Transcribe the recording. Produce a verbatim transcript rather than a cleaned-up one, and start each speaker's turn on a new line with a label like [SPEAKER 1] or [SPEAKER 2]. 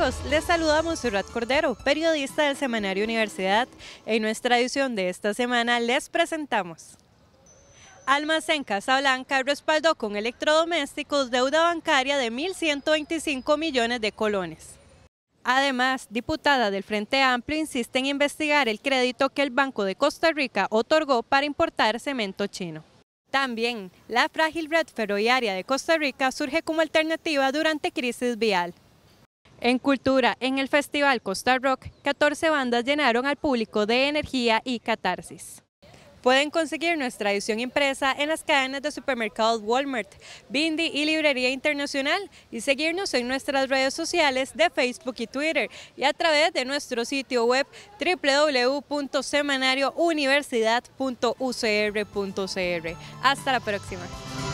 [SPEAKER 1] amigos, les saluda Monserrat Cordero, periodista del Semanario Universidad. En nuestra edición de esta semana les presentamos: Almacén Casablanca respaldó con electrodomésticos deuda bancaria de mil ciento veinticinco millones de colones. Además, diputada del Frente Amplio insiste en investigar el crédito que el Banco de Costa Rica otorgó para importar cemento chino. También, la frágil red ferroviaria de Costa Rica surge como alternativa durante crisis vial. En cultura, en el Festival Costa Rock, catorce bandas llenaron al público de energía y catarsis. Pueden conseguir nuestra edición impresa en las cadenas de supermercados Walmart, Bindi y Librería Internacional, y seguirnos en nuestras redes sociales de Facebook y Twitter y a través de nuestro sitio web w w w punto semanario universidad punto u c r punto c r. Hasta la próxima.